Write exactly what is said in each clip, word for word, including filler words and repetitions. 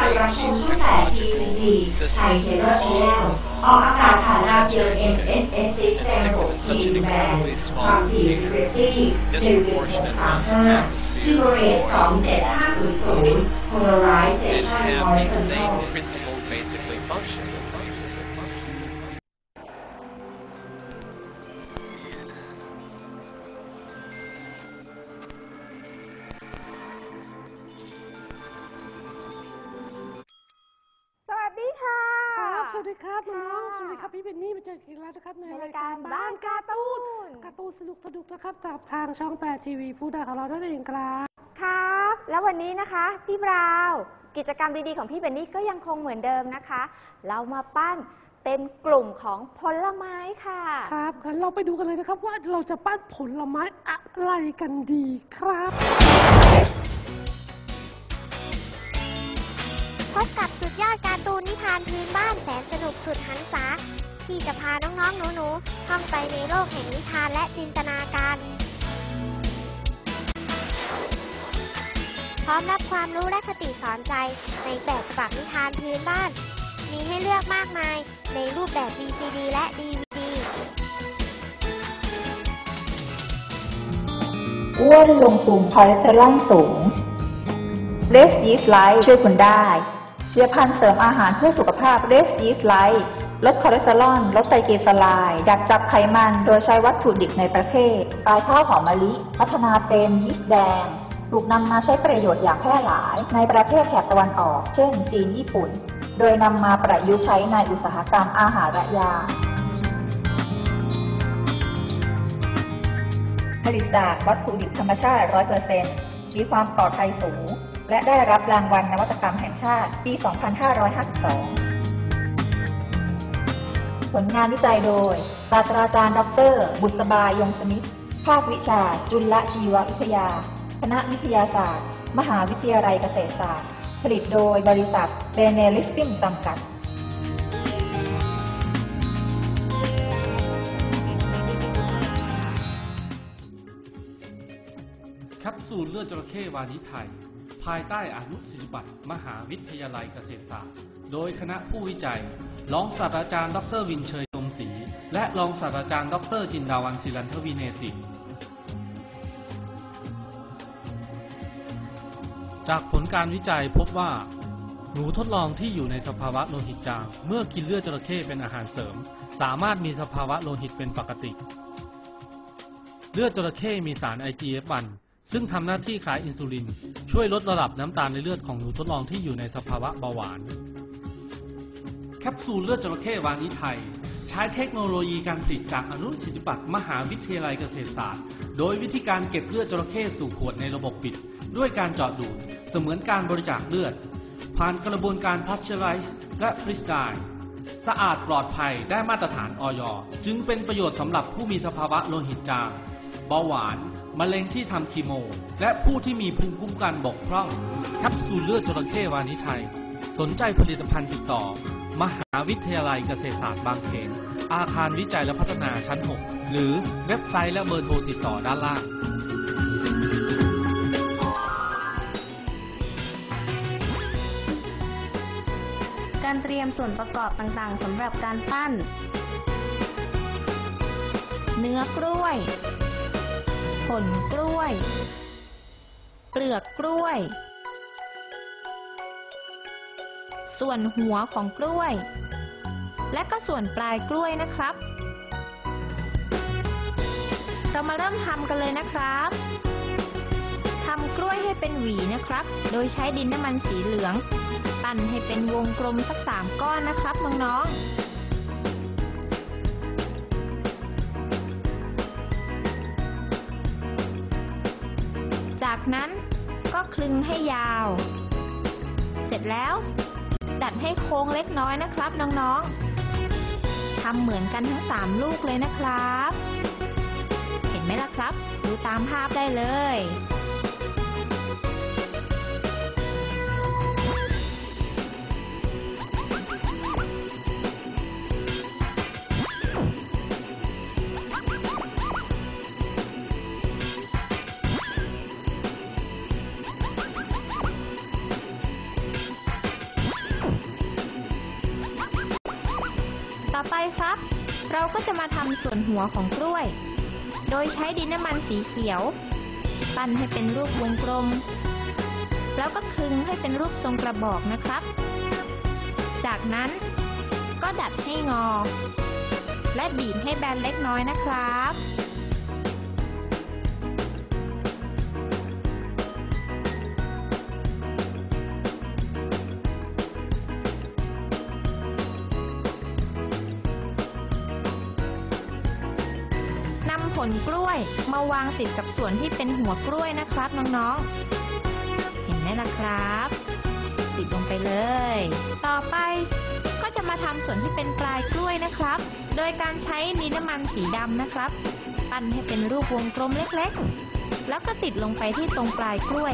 รับชมช่องแปด ที วี ซี ไทยเคเบิล Channel ออกอากาศผ่านดาวเทียม เอ็ม เอส เอส ซิกซ์ แรงหก ที แบนความถี่ Frequency หนึ่งหนึ่งหกสามห้า Zero Rate สองเจ็ดห้าศูนย์ศูนย์ Polarization Horizontal สวัสดีครับน้องสวัสดีครับพี่เบนนี่มาเจอกันแล้วนะครับในรายการบ้านการ์ตูนการ์ตูนสนุกสนุกนะครับจากทางช่องแปดทีวีผู้ดาของเราได้เองครับครับแล้ววันนี้นะคะพี่บราวกิจกรรมดีๆของพี่เบนนี่ก็ยังคงเหมือนเดิมนะคะเรามาปั้นเป็นกลุ่มของผลไม้ค่ะครับงั้นเราไปดูกันเลยนะครับว่าเราจะปั้นผลไม้อะไรกันดีครับพบกับสุดยอดการ์ตูนนิทานพื้นบ้านแสนสนุกสุดหรรษาที่จะพาน้องๆหนูๆท่องไปในโลกแห่งนิทานและจินตนาการพร้อมรับความรู้และคติสอนใจในแบบฉบับนิทานพื้นบ้านมีให้เลือกมากมายในรูปแบบ วี ซี ดี และ ดี วี ดีอ้วนลงตุ่มคอเลสเตอรอลสูงเรสยีสต์ไลท์ช่วยคุณได้ผลิตภัณฑ์เสริมอาหารเพื่อสุขภาพเรสยีสต์ไลท์ลดคอเลสเตอรอลลดไตรกลีเซอไรด์ดักจับไขมันโดยใช้วัตถุดิบในประเทศปลายข้าวหอมมะลิพัฒนาเป็นยีสต์แดงถูกนำมาใช้ประโยชน์อย่างแพร่หลายในประเทศแถบตะวันออกเช่นจีนญี่ปุ่นโดยนำมาประยุกต์ใช้ในอุตสาหกรรมอาหารและยาผลิตจากวัตถุดิบธรรมชาติ ร้อยเปอร์เซ็นต์ มีความปลอดภัยสูงและได้รับรางวัลนวัตกรรมแห่งชาติปี สองพันห้าร้อยห้าสิบสอง ผลงานวิจัยโดยศาสตราจารย์ดร.บุษบายงสมิทธิ์ภาควิชาจุลชีววิทยาคณะวิทยาศาสตร์มหาวิทยาลัยเกษตรศาสตร์ผลิตโดยบริษัทเบเนลิฟติ้งจำกัดแคปซูลเลือดจระเข้วานิชไทยภายใต้อนุสิทธิบัตรมหาวิทยาลัยเกษตรศาสตร์โดยคณะผู้วิจัยรองศาสตราจารย์ดร.วินเชยนมศรีและรองศาสตราจารย์ดร.จินดาวันศิรันทวิเนติจากผลการวิจัยพบว่าหนูทดลองที่อยู่ในสภาวะโลหิตจางเมื่อกินเลือดจระเข้เป็นอาหารเสริมสามารถมีสภาวะโลหิตเป็นปกติเลือดจระเข้มีสาร ไอ จี เอฟ วัน ซึ่งทำหน้าที่คล้ายอินซูลินช่วยลดระดับน้ำตาลในเลือดของหนูทดลองที่อยู่ในสภาวะเบาหวานแคปซูลเลือดจระเข้วานิชไทยใช้เทคโนโลยีการผลิตจากอนุสิทธิบัตรมหาวิทยาลัยเกษตรศาสตร์โดยวิธีการเก็บเลือดจระเข้สู่ขวดในระบบปิดด้วยการเจาะดูดเสมือนการบริจาคเลือดผ่านกระบวนการพาสเจอไรซ์และฟรีสไตล์สะอาดปลอดภัยได้มาตรฐาน อย จึงเป็นประโยชน์สำหรับผู้มีสภาวะโลหิตจางเบาหวานมะเร็งที่ทำคีโมและผู้ที่มีภูมิคุ้มกันบกพร่องแคปซูลเลือดจระเข้วานิชไทยสนใจผลิตภัณฑ์ติดต่อมหาวิทยาลัยเกษตรศาสตร์บางเขนอาคารวิจัยและพัฒนาชั้นหกหรือเว็บไซต์และเบอร์โทรติดต่อด้านล่างการเตรียมส่วนประกอบต่างๆสำหรับการปั้นเนื้อกล้วยผลกล้วยเปลือกกล้วยส่วนหัวของกล้วยและก็ส่วนปลายกล้วยนะครับเรามาเริ่มทำกันเลยนะครับทำกล้วยให้เป็นหวีนะครับโดยใช้ดินน้ำมันสีเหลืองปั้นให้เป็นวงกลมสักสามก้อนนะครับน้องๆจากนั้นก็คลึงให้ยาวเสร็จแล้วดัดให้โค้งเล็กน้อยนะครับน้องๆทำเหมือนกันทั้งสามลูกเลยนะครับเห็นไหมล่ะครับดูตามภาพได้เลยต่อไปครับ เราก็จะมาทำส่วนหัวของกล้วยโดยใช้ดินน้ำมันสีเขียวปั้นให้เป็นรูปวงกลมแล้วก็คลึงให้เป็นรูปทรงกระบอกนะครับจากนั้นก็ดัดให้งอและบีบให้แบนเล็กน้อยนะครับนำผลกล้วยมาวางติดกับส่วนที่เป็นหัวกล้วยนะครับน้องๆเห็นไหมล่ะครับติดลงไปเลยต่อไปก็จะมาทำส่วนที่เป็นปลายกล้วยนะครับโดยการใช้ดินน้ำมันสีดำนะครับปั้นให้เป็นรูปวงกลมเล็กๆแล้วก็ติดลงไปที่ตรงปลายกล้วย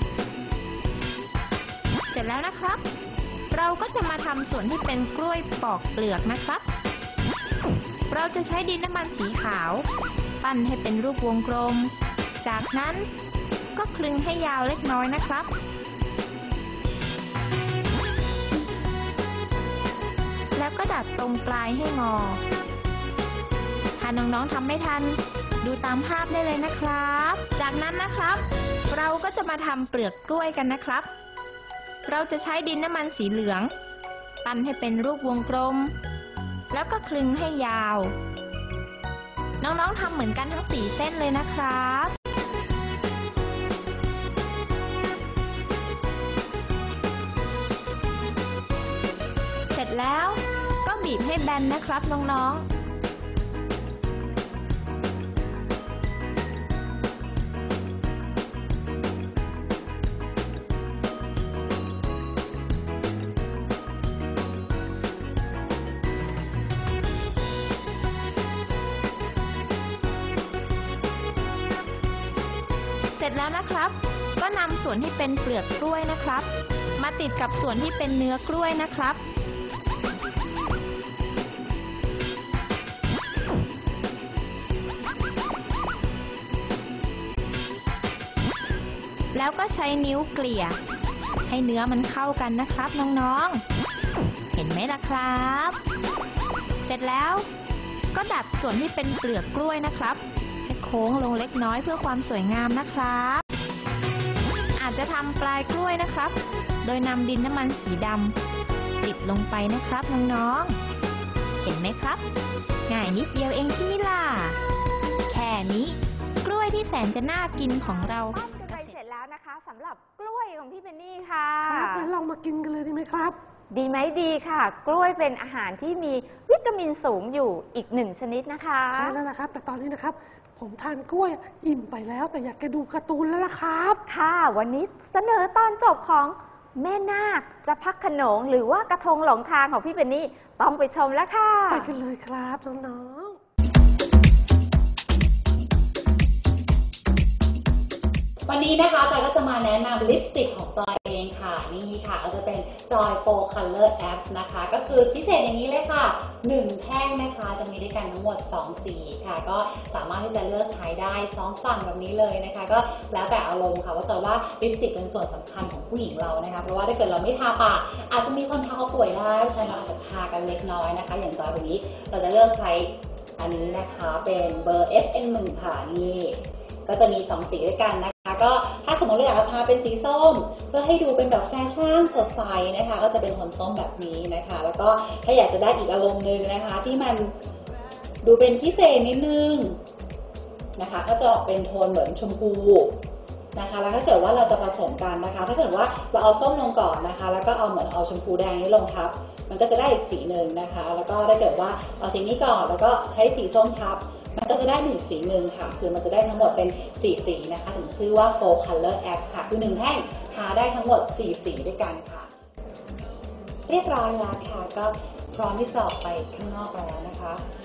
เสร็จแล้วนะครับเราก็จะมาทำส่วนที่เป็นกล้วยปอกเปลือกนะครับเราจะใช้ดินน้ำมันสีขาวปั้นให้เป็นรูปวงกลมจากนั้นก็คลึงให้ยาวเล็กน้อยนะครับแล้วก็ดัดตรงปลายให้งอถ้าน้องๆทำไม่ทันดูตามภาพได้เลยนะครับจากนั้นนะครับเราก็จะมาทำเปลือกกล้วยกันนะครับเราจะใช้ดินน้ำมันสีเหลืองปั้นให้เป็นรูปวงกลมแล้วก็คลึงให้ยาวน้องๆทำเหมือนกันทั้งสี่เส้นเลยนะครับเสร็จแล้วก็บีบให้แบนนะครับน้องๆเสร็จแล้วนะครับก็นำส่วนที่เป็นเปลือกกล้วยนะครับมาติดกับส่วนที่เป็นเนื้อกล้วยนะครับแล้วก็ใช้นิ้วเกลี่ยให้เนื้อมันเข้ากันนะครับน้องๆเห็นไหมล่ะครับเสร็จแล้วก็ดัดส่วนที่เป็นเปลือกกล้วยนะครับให้โค้งลงเล็กน้อยเพื่อความสวยงามนะครับอาจจะทำปลายกล้วยนะครับโดยนำดินน้ำมันสีดำติดลงไปนะครับน้องๆเห็นไหมครับง่ายนิดเดียวเองใช่ไหมล่ะแค่นี้กล้วยที่แสนจะน่ากินของเราเสร็จแล้วนะคะสำหรับกล้วยของพี่เบนนี่ค่ะครับงั้นเรามากินกันเลยดีไหมครับดีไหมดีค่ะกล้วยเป็นอาหารที่มีวิตามินสูงอยู่อีกหนึ่งชนิดนะคะใช่แล้วนะครับแต่ตอนนี้นะครับผมทานกล้วยอิ่มไปแล้วแต่อยากจะดูการ์ตูนแล้วล่ะครับค่ะวันนี้เสนอตอนจบของแม่นาคจะพักขนงหรือว่ากระทงหลงทางของพี่เบนนี่ต้องไปชมแล้วค่ะไปกันเลยครับน้องๆวันนี้นะคะจอยก็จะมาแนะนำลิปสติกของจอยเองค่ะนี่ค่ะก็จะเป็น Joy Four Color Apps นะคะก็คือพิเศษอย่างนี้เลยค่ะหนึ่งแท่งนะคะจะมีด้วยกันทั้งหมดสองสีค่ะก็สามารถที่จะเลือกใช้ได้สองฝั่งแบบนี้เลยนะคะก็แล้วแต่อารมณ์ค่ะว่าจอยว่าลิปสติกเป็นส่วนสำคัญของผู้หญิงเรานะคะเพราะว่าถ้าเกิดเราไม่ทาปากอาจจะมีคนทักว่าป่วยได้เพราะฉะนั้นเราอาจจะทากันเล็กน้อยนะคะอย่างจอยวันนี้เราจะเลือกใช้อันนี้นะคะเป็นเบอร์ เอส เอ็น หนึ่ง ค่ะนี่ก็จะมีสองสีด้วยกันนะคะก็ถ้าสมมติเราอยากทาเป็นสีส้มเพื่อให้ดูเป็นแบบแฟชั่นสดใสนะคะก็จะเป็นโทนส้มแบบนี้นะคะแล้วก็ถ้าอยากจะได้อีกอารมณ์นึงนะคะที่มันดูเป็นพิเศษนิดนึงนะคะก็จะออกเป็นโทนเหมือนชมพูนะคะแล้วถ้าเกิดว่าเราจะผสมกันนะคะถ้าเกิดว่าเราเอาส้มลงก่อนนะคะแล้วก็เอาเหมือนเอาชมพูแดงนี้ลงทับมันก็จะได้อีกสีหนึ่งนะคะแล้วก็ถ้าเกิดว่าเอาสีนี้ก่อนแล้วก็ใช้สีส้มทับมันก็จะได้หนึ่งสีหนึ่งค่ะคือมันจะได้ทั้งหมดเป็นสี่สีนะคะถึงชื่อว่า Four Color Apps ค่ะคือหนึ่งแท่งทาได้ทั้งหมดสี่สีด้วยกันค่ะเรียบร้อยแล้วค่ะก็พร้อมที่จะออกไปข้างนอกแล้วนะคะ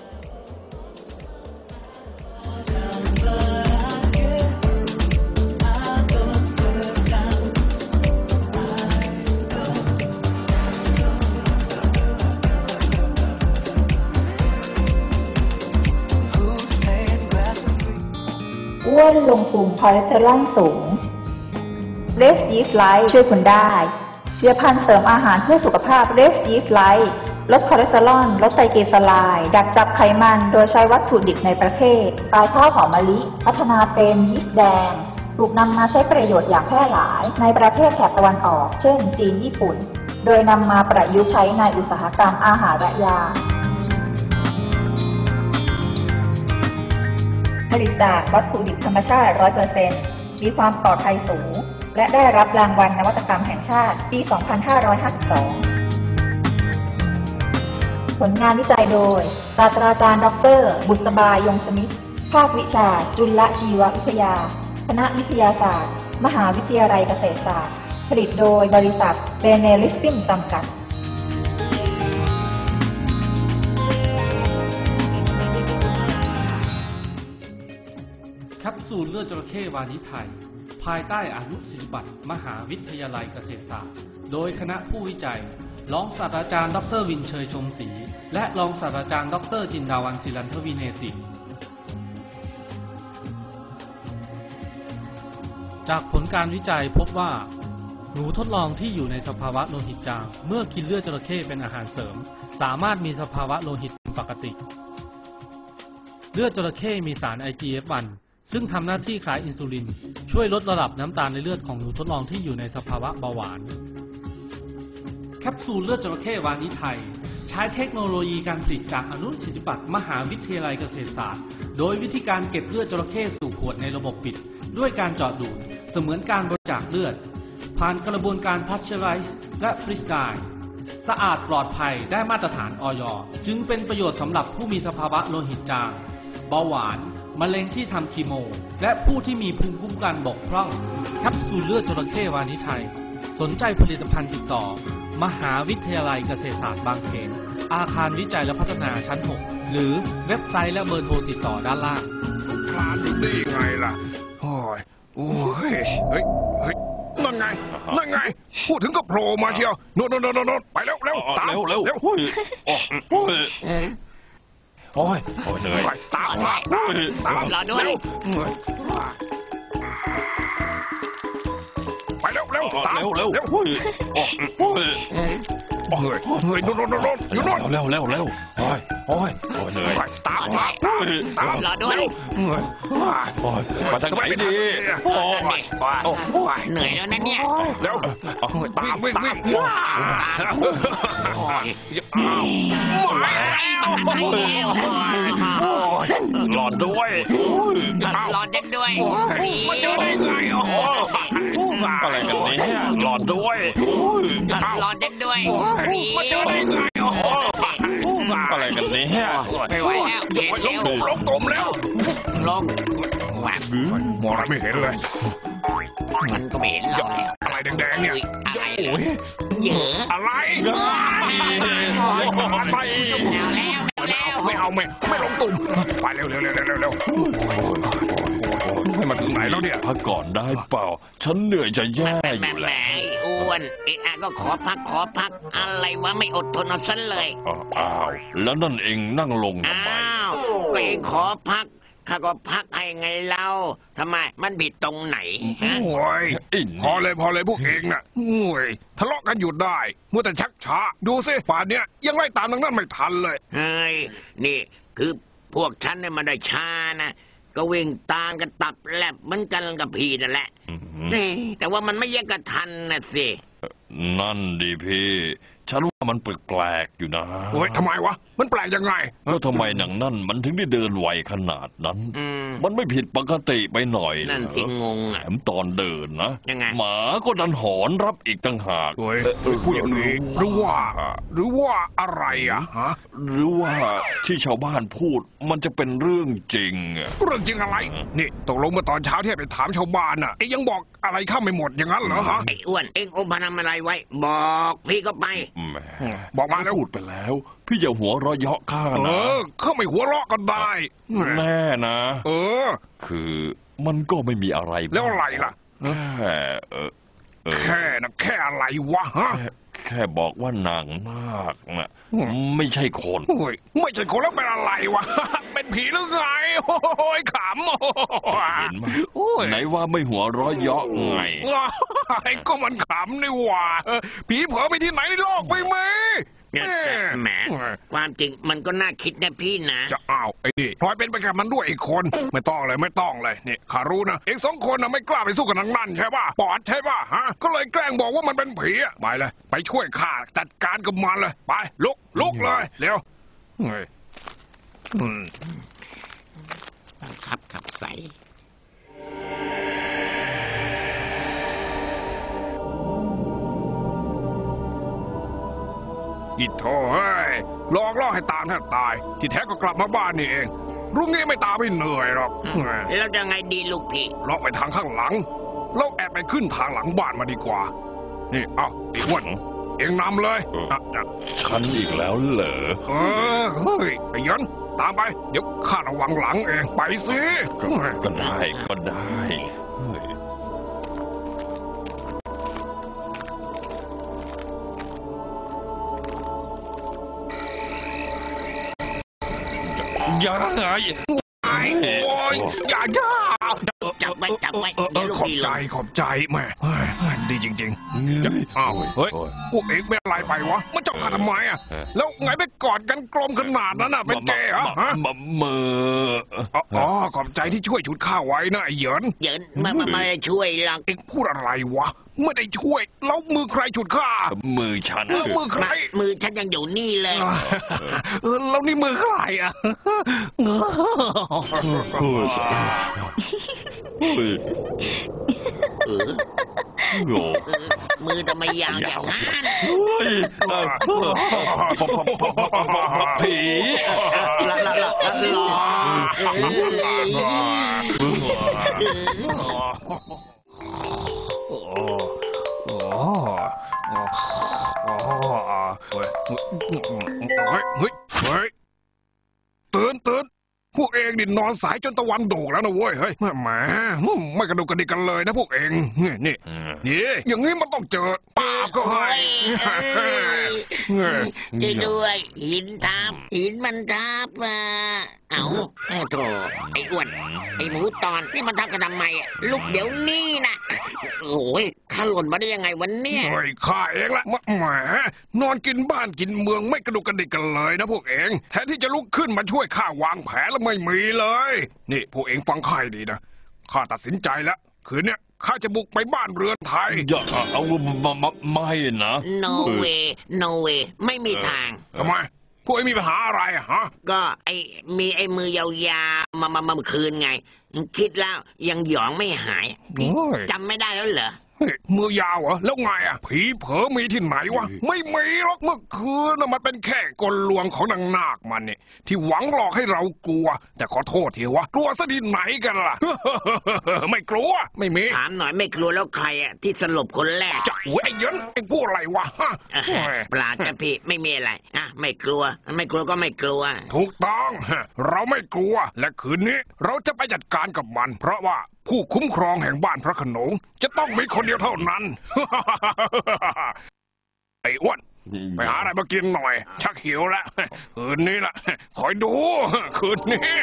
อ้วนลงพุงคอเลสเตอรอลสูง Rest Yeast Light ช่วยคุณได้ผลิตภัณฑ์เสริมอาหารเพื่อสุขภาพ Rest Yeast Light ลลดคอเลสเตอรอลลดไตรกลีเซอไรด์ดักจับไขมันโดยใช้วัตถุดิบในประเทศปลายข้าวหอมมะลิพัฒนาเป็นยีสต์แดงถูกนำมาใช้ประโยชน์อย่างแพร่หลายในประเทศแถบตะวันออกเช่นจีนญี่ปุ่นโดยนำมาประยุกต์ใช้ในอุตสาหกรรมอาหารและยาผลิตจากวัตถุดิบธรรมชาติ ร้อยเปอร์เซ็นต์ มีความปลอดภัยสูงและได้รับรางวัลนวัตกรรมแห่งชาติปี สองพันห้าร้อยห้าสิบสอง ผลงานวิจัยโดยศาสตราจารย์ดร.บุษบายงสมิทธิ์ภาควิชาจุลชีววิทยาคณะวิทยาศาสตร์มหาวิทยาลัยเกษตรศาสตร์ผลิตโดยบริษัทเบเนลิฟฟิ่งจำกัดแคปซูลเลือดจระเข้วานิชไทยภายใต้อนุสิทธิบัตรมหาวิทยาลัยเกษตรศาสตร์โดยคณะผู้วิจัยรองศาสตราจารย์ดร.วินเชยชมศรีและรองศาสตราจารย์ดร.จินดาวันศิลันทวิเนติจากผลการวิจัยพบว่าหนูทดลองที่อยู่ในสภาวะโลหิตจางเมื่อกินเลือดจระเข้เป็นอาหารเสริมสามารถมีสภาวะโลหิตเป็นปกติเลือดจระเข้มีสาร ไอ จี เอฟ วัน ซึ่งทำหน้าที่คล้ายอินซูลินช่วยลดระดับน้ำตาลในเลือดของหนูทดลองที่อยู่ในสภาวะเบาหวานแคปซูลเลือดจระเข้วานิชไทยใช้เทคโนโลยีการผลิตจากอนุสิทธิบัตรมหาวิทยาลัยเกษตรศาสตร์โดยวิธีการเก็บเลือดจระเข้สู่ขวดในระบบปิดด้วยการเจาะดูดเสมือนการบริจาคเลือดผ่านกระบวนการพัชเชอไรซ์และฟรีสไตล์สะอาดปลอดภัยได้มาตรฐานอย.จึงเป็นประโยชน์สำหรับผู้มีสภาวะโลหิตจางเบาหวานมะเร็งที่ทำคีโมและผู้ที่มีภูมิคุ้มกันบกพร่องแคปซูลเลือดจระเข้วานิชไทยสนใจผลิตภัณฑ์ติดต่อมหาวิทยาลัยเกษตรศาสตร์บางเขนอาคารวิจัยและพัฒนาชั้นหกหรือเว็บไซต์และเบอร์โทรติดต่อด้านล่างคลานอยู่ได้ยังไงล่ะโอ้ยโอ้ยเฮ้ยเฮ้ยนั่นไงนั่นไงพูดถึงก็โผล่มาเชียวโน่นโน่นโน่นไปแล้วเร็วตามเร็วเร็วเร็วโอ้ยโอ้ยโอ้ยเหนื่อยตามตามตามรอด้วยไปเร็วเร็วตามเร็วเร็วเร็วโอ้ยโอ้ยโอ้ยเหนื่อยโน่นโน่นโน่นอยู่โน่นเร็วเร็วเร็วโอ้ยโอ้ยเหนื่อยตามตามตามรอด้วยเหนื่อยโอ้ยมาทางไหนดีโอ้ยโอ้ยเหนื่อยแล้วนะเนี่ยเร็วตามวิ่งวิ่งโอ้ยหลอดด้วยหลอดด้วยมันจะได้ไงโอ้อะไรกันเนี่ยหลอดด้วยหลอดด้วยมันจะได้ไงโอ้อะไรกันเนี่ยไม่ไหวแล้วเห็นแล้วลงกลมแล้วลงแหวกมองอะไรไม่เห็นเลยมันก็ไม่เห็นเราเลยอะไรแดงๆเนี่ยอะไรเยอะอะไรอะไรแล้วแล้วไม่เอาไม่ไม่ลงตุ่มไปเร็วเร็วเร็วเร็วเร็วให้มาถึงไหนแล้วเนี่ยพักก่อนได้เปล่าฉันเหนื่อยจะแย่อยู่แล้วอ้วนเอ๊ะก็ขอพักขอพักอะไรวะไม่อดทนเอาซะเลยอ้าวแล้วนั่นเองนั่งลงทำไมอ้าวก็เองขอพักข้าก็พักให้ไงเล่าทำไมมันผิดตรงไหนฮะโอ้ยพอเลยพอเลยพวกเองน่ะโอ้ยทะเลาะกันหยุดได้มัวแต่ชักช้าดูสิป่านเนี้ยยังไล่ตามทางนั้นไม่ทันเลยเฮ้ยนี่คือพวกฉันเนี่ยมันได้ช้านะก็วิ่งตามกันตับแลบเหมือนกันกับพี่นั่นแหละนี่แต่ว่ามันไม่แยกกันทันนะสินั่นดิพี่ฉันว่ามันแปลกๆอยู่นะโอ้ยทำไมวะมันแปลกยังไงแล้วทำไมหนังนั่นมันถึงได้เดินไวขนาดนั้นมันไม่ผิดปกติไปหน่อยนั่นสิงงแถมตอนเดินนะหมาก็ดันหอนรับอีกต่างหากเฮ้ยพูดอย่างนี้หรือว่าหรือว่าอะไรอ่ะฮะหรือว่าที่ชาวบ้านพูดมันจะเป็นเรื่องจริงเรื่องจริงอะไรนี่ตกลงเมื่อตอนเช้าที่ไปถามชาวบ้านน่ะเอ็งยังบอกอะไรข้าไม่หมดอย่างนั้นเหรอฮะไอ้อ้วนเอ็งอมพนันอะไรไว้บอกพี่ก็ไปบอกมาแล้วพูดไปแล้วพี่อย่าหัวเราะเยาะข้านะเออข้าไม่หัวเราะก็ได้แน่นะเออคือมันก็ไม่มีอะไรแล้วอะไรล่ะแค่เออแค่นะแค่อะไรวะฮะแค่บอกว่านางนาคนะไม่ใช่คนไม่ใช่คนแล้วเป็นอะไรวะเป็นผีหรือไงโอ้ยขำเห็นไหมไหนว่าไม่หัวเราะเยาะไงก็มันขำนี่หว่าผีเผลอไปที่ไหนในโลกไปไหมแหมความจริงมันก็น่าคิดนะพี่นะจะอ้าวไอ้นี่พลอยเป็นไปกับมันด้วยอีกคนไม่ต้องเลยไม่ต้องเลยนี่ข้ารู้นะเองสองคนน่ะไม่กล้าไปสู้กับนางนั่นใช่ป่ะปอดใช่ป่ะฮะก็เลยแกล้งบอกว่ามันเป็นผีไปเลยไปช่วยข้าจัดการกับมันเลยไปลุกลุกเลยเร็วครับขับใสอีโธ่เฮ้ยหลอกล่อให้ตามแทบตายที่แท้ก็กลับมาบ้านนี่เองรุ่งนี้ไม่ตามไม่เหนื่อยหรอกแล้วจะไงดีลูกพี่เลาะไปทางข้างหลังแล้วแอบไปขึ้นทางหลังบ้านมาดีกว่านี่เอ้าไอ้อ้วนเอ็งนำเลยฉันอีกแล้วเหรอเออเฮ้ยไอ้ยันตามไปเดี๋ยวข้าระวังหลังเองไปสิก็ได้ก็ได้อย่าไงโอ้ยอย่าอย่าจับไว้จับไว้ขอบใจขอบใจแม่ดีจริงๆอ้าวเฮ้ยพวกเอกเป็นอะไรไปวะมันจับข้าทำไมอ่ะแล้วไงไปกอดกันกลมขนาดนั้นน่ะเป็นเกย์เหรอฮะมืออ๋อขอบใจที่ช่วยฉุดข้าไว้นะไอ้เหยินเหยินไม่ไม่ได้ช่วยหรอกเอ็งพูดอะไรวะไม่ได้ช่วยแล้วมือใครฉุดข้ามือฉันมือใครมือฉันยังอยู่นี่เลยเออแล้วนี่มือใครอ่ะมือทำไมยาวอย่างนั้นผีละละละละเฮ้ยเฮ้ยเฮ้ยตื่นตื่นพวกเองนี่นอนสายจนตะวันโด่งแล้วนะเว้ยเฮ้ยแหมไม่กระดูกกระดิกกันเลยนะพวกเองนี่นี่นี่อย่างนี้มันต้องเจอป้าก็ให้ด้วยหินทับหินมันทับอ่ะเอ้าโธ่ไอ้อ้วนไอ้หมูตอนนี่มันทำกันทำไมลูกเดี๋ยวนี้นะโอ้ยข้าหล่นมาได้ยังไงวันเนี้ยเฮ้ยข้าเองละแหมนอนกินบ้านกินเมืองไม่กระดูกกระดิกกันเลยนะพวกเองแทนที่จะลุกขึ้นมาช่วยข้าวางแผนแล้วไม่มีเลยนี่พวกเองฟังข้าดีนะข้าตัดสินใจแล้วคืนเนี้ยข้าจะบุกไปบ้านเรือนไทยอย่าเอาไม่นะ no way no way ไม่มีทางทำไมพวกเองมีปัญหาอะไรฮะก็ไอ้มีไอ้มือยาวๆมามามาคืนไงคิดแล้วยังหยองไม่หายจำไม่ได้แล้วเหรอมือยาวเหรอแล้วไงอ่ะผีเผลอมีที่ไหนวะไม่มีหรอกเมื่อคืนน่ะมันเป็นแค่กลลวงของนางนาคมันนี่ที่หวังหลอกให้เรากลัวแต่ขอโทษทีวะกลัวซะที่ไหนกันล่ะไม่กลัวไม่มีถามหน่อยไม่กลัวแล้วใครอ่ะที่สลบคนแรกจะไอ้ยันไอ้พูดอะไรวะปลาจะพี่ไม่มีอะไรอ่ะไม่กลัวไม่กลัวก็ไม่กลัวถูกต้องเราไม่กลัวและคืนนี้เราจะไปจัดการกับมันเพราะว่าผู้คุ้มครองแห่งบ้านพระโขนงจะต้องมีคนเดียวเท่านั้น ไอ้อ้วนไปหาอะไรมากินหน่อยชักหิวแล้วคืนนี้ล่ะคอยดูคืนนี้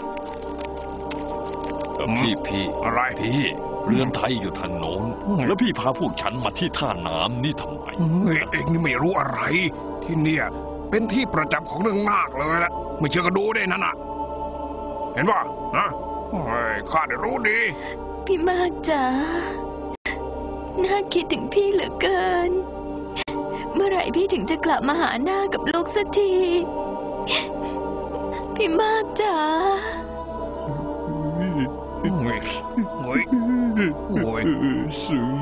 พี่พี่อะไรพี่เรือนไทยอยู่ทางโน้นแล้วพี่พาพวกฉันมาที่ท่าน้ำนี่ทำไมเองนี่ไม่รู้อะไรที่เนี่ยเป็นที่ประจำของเรื่องนาคเลยละไม่เชื่อก็ดูได้นั่นน่ะเห็นป่ะนะข้าได้รู้ดีพี่มากจ๋าน่าคิดถึงพี่เหลือเกินเมื่อไหร่พี่ถึงจะกลับมาหาหน้ากับลูกสักทีพี่มากจ๋าโอ้ยโอ้ยโอ้ยสึง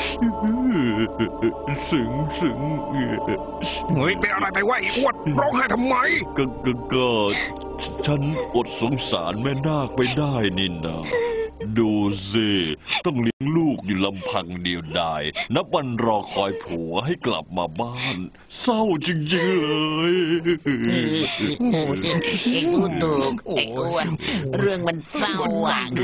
สึงสึงเฮ้ยเป็นอะไรไปวะไอ้อ้วนร้องไห้ทำไมก็ก็ก็ฉันอดสงสารแม่นาคไม่ได้นี่นาดูสิต้องเลี้ยงลูกอยู่ลำพังเดียวดายนับวันรอคอยผัวให้กลับมาบ้านเศร้าจริงๆเลยเอ็งพูดถูกไอ้อ้วนเรื่องมันเศร้าอ่ะ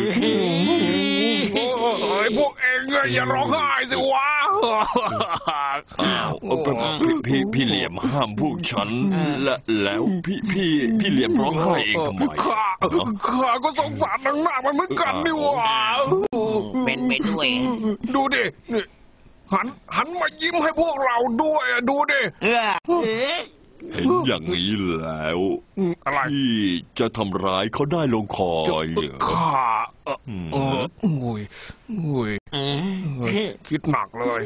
เฮ้ยพวกเองอย่าร้องไห้สิวะอ้าวพี่พี่เหลี่ยมห้ามพวกฉันและแล้วพี่พี่พี่เหลี่ยมร้องไห้เองทำไมข้าข้าก็สงสารนางนาคมันเหมือนกันนี่วะเป็นไปด้วยดูดินี่หันหันมายิ้มให้พวกเราด้วยดูดิเห็นอย่างนี้แล้วพี่จะทำร้ายเขาได้ลงคอเหรอข้าเออเออโอ้ยโอ้ยคิดหนักเลย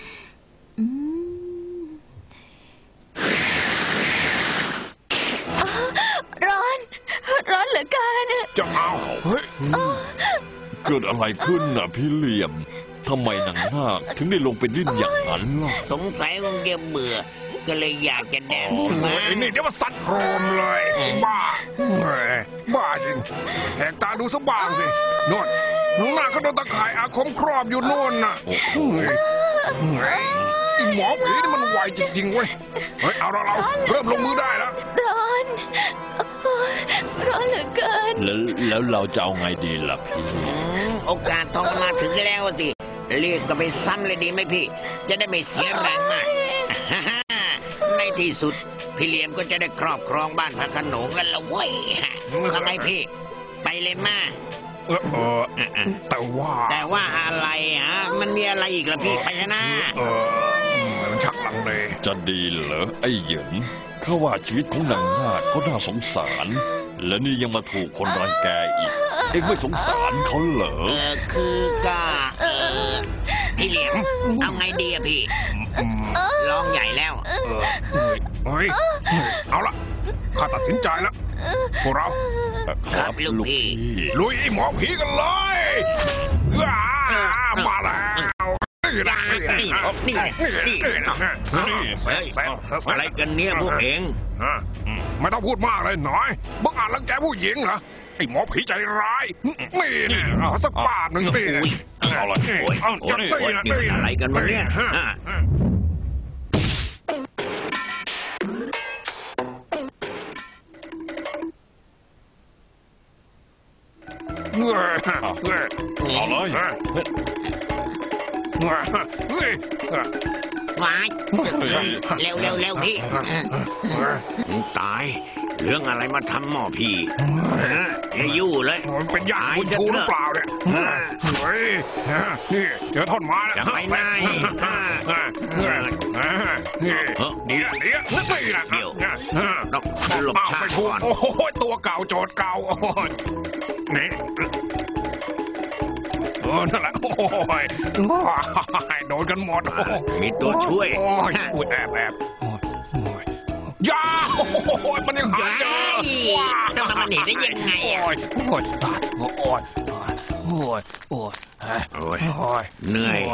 ร้อนร้อนเหลือเกินจะเอาเฮ้ยเกิดอะไรขึ้นน่ะพี่เหลี่ยมทำไมนางนาคถึงได้ลงไปดิ้นอย่างนั้นล่ะสงสัยคงแกเบื่อก็เลยอยากจะแดนซ์มาไอ้นี่เดี๋ยวมาสัตว์โครมเลยบ้าเฮ้ยบ้าจริงแหกตาดูสักบ้างสิโน่นน้องนาคเขาโดนตะข่ายอาคมครอบอยู่โน่นน่ะเฮ้ยไอ้หมอผีนี่มันไวจริงๆเว้ยเฮ้ยเอาเราเราเริ่มลงมือได้แล้วร้อนร้อนเหลือเกินแล้วแล้วเราจะเอาไงดีล่ะพี่โอกาสทองมาถึงแล้วสิเรียกก็ไปซ้ำเลยดีไหมพี่จะได้ไม่เสียแรงมากในที่สุดพี่เหลี่ยมก็จะได้ครอบครองบ้านพระโขนงกันแล้วเว้ยทำไมพี่ไปเลยมาเออเออแต่ว่าแต่ว่าอะไรฮะมันมีอะไรอีกล่ะพี่ไปชนะเออมันชักลังเลยจะดีเหรอไอ้เหยินข้าว่าชีวิตของนางนาคเขาน่าสงสารและนี่ยังมาถูกคนรังแกอีกเอ็งไม่สงสารเขาเหรอเออคือก็เออพี่เหลี่ยมเอาไงดีอะพี่ลองใหญ่แล้วเออเฮ้ยเอาละข้าตัดสินใจแล้วพวกเราครับลูกพี่ลุยหมอผีกันเลยมาแล้วนี่นะนี่นี่นี่อะไรกันเนี่ยพวกเองไม่ต้องพูดมากเลยหน่อยบังอาจรังแกผู้หญิงเหรอไอ้หมอผีใจร้ายนี่นี่สักปาดหนึ่งตีเอาละจับตีนะตีอะไรกันมาเนี่ยเงยเอาเลยวายเร็วเร็วเร็วพี่ตายเรื่องอะไรมาทำหมอพี่อย่ายู่เลยมันเป็นยาคุณชูหรือเปล่าเนี่ยเฮ้ยนี่เจอท่อนไม้แล้วจะไปไหนนี่เดี๋ยวเดี๋ยวนี่แหละเดี๋ยวต้องหลบชาติก่อนโอ้โหตัวเก่าโจทย์เก่านี่เออนั่นแหละโอ้ยโดนกันหมดมีตัวช่วยโอ้ยแอบแอบยาโอ้ยมันยังหาเจอจะมามันเห็นได้ยังไงอ่ะโอ้ยโอ้ยโอ้ยโอ้ยโอ้ยโอ้ยโอ้ยเหนื่อย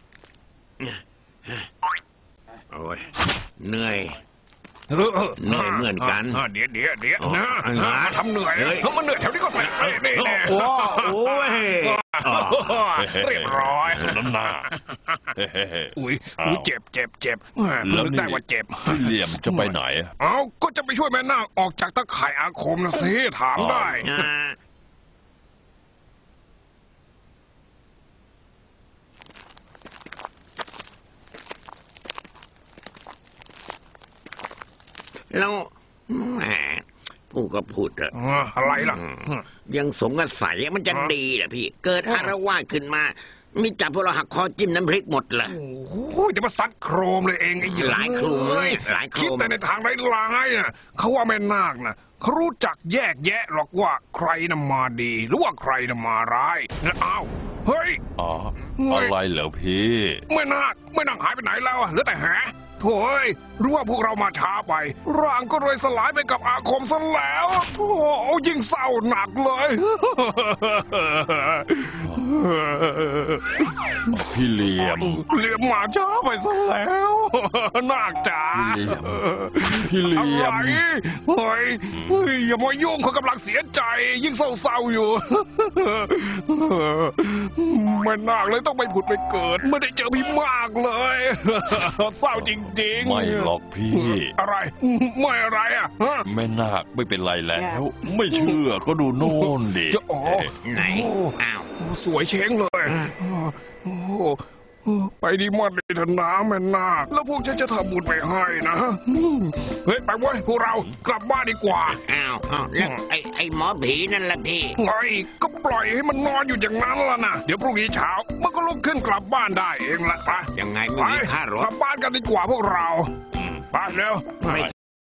โอ้ยเหนื่อยเหนื่อยเหมือนกันเดี๋ยวเดี๋ยวเดี๋ยวนะทำเหนื่อยมันเหนื่อยแถวนี้ก็ใส่นี่แน่โอ้ยเรียบร้อยน้ำหน้าอุ้ยอุ้ยเจ็บเจ็บเจ็บแล้วได้ว่าเจ็บพี่เหลี่ยมจะไปไหนเอ้าก็จะไปช่วยแม่นาคออกจากตะข่ายอาคมนะสิถามได้แล้วแหมพูดก็พูดอะอะไรล่ะยังสงสัยมันจะดีเหรอพี่เกิดอารวาสขึ้นมามีจับพวกเราหักคอจิ้มน้ำพริกหมดเลยโอ้ยจะมาซัดโครมเลยเองไอ้เหยื่อหลายโครมเลยหลายโครมคิดแต่ในทางร้ายๆน่ะเขาว่าแม่นาคน่ะเขารู้จักแยกแยะหรอกว่าใครน่ะมาดีหรือว่าใครน่ะมาร้ายอ้าวเฮ้ยอ๋ออะไรเหรอพี่แม่นาคแม่นาคหายไปไหนแล้วเหลือแต่แหโถ่รู้ว่าพวกเรามาช้าไปร่างก็เลยสลายไปกับอาคมซะแล้วโถ่ยิ่งเศร้าหนักเลยพี่เหลี่ยมเหลี่ยมมาช้าไปซะแล้วนาคจ๋าพี่เหลี่ยมเฮ้ยอย่ามายุ่งเขากำลังเสียใจยิ่งเศร้าๆอยู่แม่นาคเลยต้องไปผุดไปเกิดไม่ได้เจอพี่มากเลยเศร้าจริงไม่หรอกพี่อะไรไม่อะไรอ่ะแม่นาคไม่เป็นไรแล้วไม่เชื่อก็ดูโน่นดิจะอ๋อไหนอ้าวสวยเช้งเลยโอ้ไปดีมากเลยเถอะนะแม่นาคแล้วพวกฉันจะทำบุญไปให้นะเฮ้ยไปเว้ยพวกเรากลับบ้านดีกว่าอ้าวแล้วไอ้ไอ้หมอผีนั่นล่ะพี่ไงก็ปล่อยให้มันนอนอยู่อย่างนั้นล่ะนะเดี๋ยวพรุ่งนี้เช้ามันก็ลุกขึ้นกลับบ้านได้เองละไปยังไงไม่มีค่ารถกลับบ้านกันดีกว่าพวกเราไปเร็ว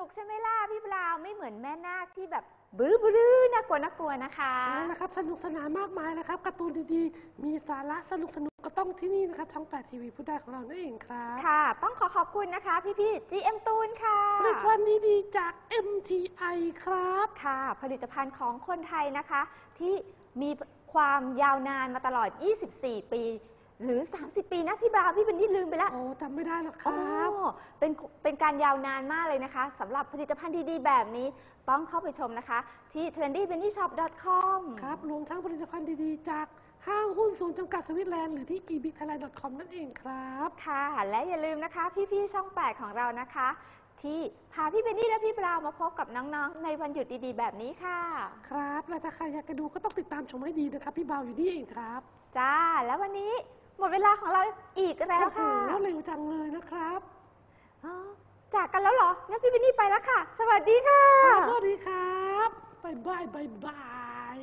กใช่ไหมล่ะพี่ปลาวไม่เหมือนแม่นาคที่แบบบื้อบื้อน่ากลัวน่ากลัวนะคะใช่แล้วครับสนุกสนานมากมายนะครับการ์ตูนดีๆมีสาระสนุกสนุกก็ต้องที่นี่นะครับช่องแปดทีวีพูดได้ของเรานั่นเองครับค่ะต้องขอขอบคุณนะคะพี่ๆ จี เอ็ม ตูนค่ะผลิตภัณฑ์ดีๆจาก เอ็ม ที ไอ ครับค่ะผลิตภัณฑ์ของคนไทยนะคะที่มีความยาวนานมาตลอดยี่สิบสี่ปีหรือสามสิบปีนะพี่บาวพี่เป็นนี่ลืมไปแล้วโอ้จำไม่ได้หรอกครับเป็นเป็นการยาวนานมากเลยนะคะสำหรับผลิตภัณฑ์ดีๆแบบนี้ต้องเข้าไปชมนะคะที่ เทรนดี้เบนนี่ช็อป ดอท คอมครับรวมทั้งผลิตภัณฑ์ดีๆจากห้างหุ้นส่วนจำกัดสวิตแลนด์หรือที่ อี บิ๊ก ไทยแลนด์ ดอท คอม นั่นเองครับค่ะและอย่าลืมนะคะพี่ๆช่องแปดของเรานะคะที่พาพี่เบนนี่และพี่บราวมาพบกับน้องๆในวันหยุดดีๆแบบนี้ค่ะครับแล้วถ้าใครอยากจะดูก็ต้องติดตามชมให้ดีนะครับพี่บราวอยู่นี่เองครับจ้าแล้ววันนี้หมดเวลาของเราอีกแล้วค่ะโอ้โหเร็วจังเลยนะครับจากกันแล้วเหรองั้นพี่เบนนี่ไปแล้วค่ะสวัสดีค่ะสวัสดีครับบ๊ายบายบ๊ายบาย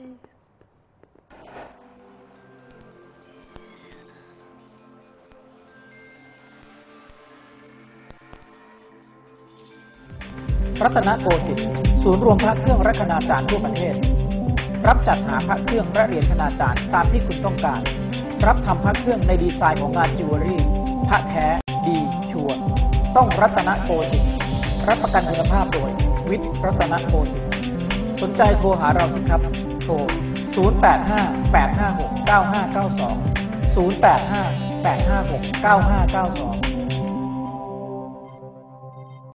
รัตนโกสินทร์ศูนย์รวมพระเครื่องรัชนาจารย์ทั่วประเทศรับจัดหาพระเครื่องและเหรียญคณาจารย์ตามที่คุณต้องการรับทำพระเครื่องในดีไซน์ของงานจิวเวลรี่พระแท้ดีชัวร์ต้องรัตนโกสินทร์รับประกันคุณภาพโดยวิทย์รัตนโกสินทร์สนใจโทรหาเราสิครับโทรศูนย์ แปด ห้า แปด ห้า หก เก้า ห้า เก้า สอง ศูนย์ แปด ห้า แปด ห้า หก เก้า ห้า เก้า สอง